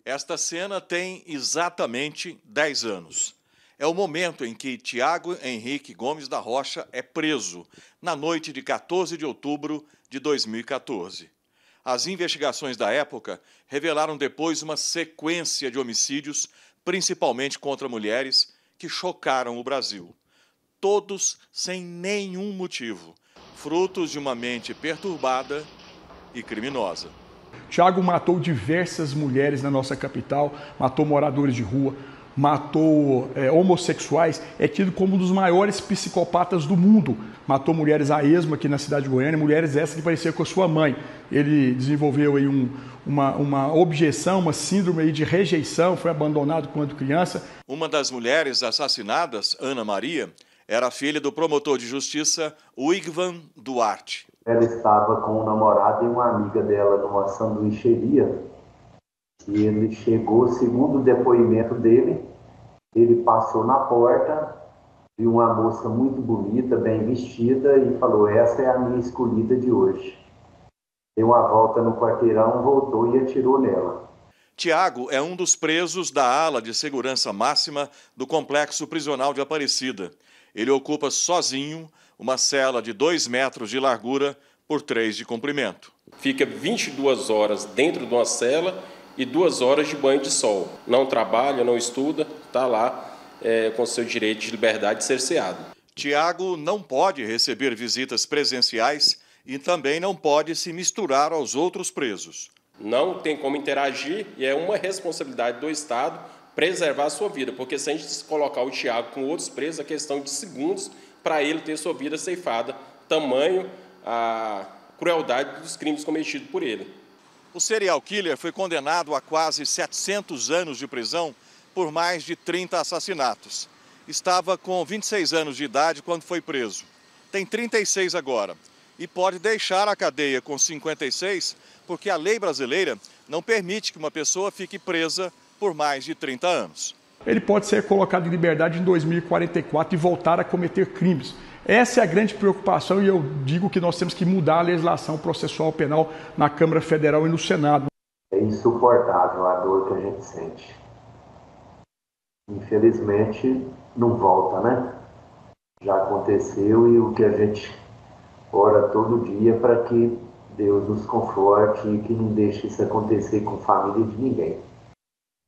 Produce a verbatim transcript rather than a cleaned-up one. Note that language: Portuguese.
Esta cena tem exatamente dez anos. É o momento em que Tiago Henrique Gomes da Rocha é preso, na noite de quatorze de outubro de dois mil e quatorze. As investigações da época revelaram depois uma sequência de homicídios, principalmente contra mulheres, que chocaram o Brasil. Todos sem nenhum motivo, frutos de uma mente perturbada e criminosa. Tiago matou diversas mulheres na nossa capital, matou moradores de rua, matou é, homossexuais, é tido como um dos maiores psicopatas do mundo. Matou mulheres a esmo aqui na cidade de Goiânia, mulheres essas que pareciam com a sua mãe. Ele desenvolveu aí um, uma, uma objeção, uma síndrome aí de rejeição, foi abandonado quando criança. Uma das mulheres assassinadas, Ana Maria, era filha do promotor de justiça Wigvan Duarte. Ela estava com um namorado e uma amiga dela numa sanduicheria. E ele chegou, segundo o depoimento dele, ele passou na porta, viu uma moça muito bonita, bem vestida e falou: essa é a minha escolhida de hoje. Deu uma volta no quarteirão, voltou e atirou nela. Tiago é um dos presos da ala de segurança máxima do complexo prisional de Aparecida. Ele ocupa sozinho uma cela de dois metros de largura por três de comprimento. Fica vinte e duas horas dentro de uma cela e duas horas de banho de sol. Não trabalha, não estuda, está lá é, com seu direito de liberdade cerceado. Tiago não pode receber visitas presenciais e também não pode se misturar aos outros presos. Não tem como interagir e é uma responsabilidade do Estado preservar a sua vida, porque se a gente colocar o Tiago com outros presos, é questão de segundos para ele ter sua vida ceifada, tamanho a crueldade dos crimes cometidos por ele. O serial killer foi condenado a quase setecentos anos de prisão por mais de trinta assassinatos. Estava com vinte e seis anos de idade quando foi preso. Tem trinta e seis agora e pode deixar a cadeia com cinquenta e seis porque a lei brasileira não permite que uma pessoa fique presa por mais de trinta anos. Ele pode ser colocado em liberdade em dois mil e quarenta e quatro e voltar a cometer crimes. Essa é a grande preocupação e eu digo que nós temos que mudar a legislação processual penal na Câmara Federal e no Senado. É insuportável a dor que a gente sente. Infelizmente, não volta, né? Já aconteceu e o que a gente ora todo dia para que Deus nos conforte e que não deixe isso acontecer com a família de ninguém.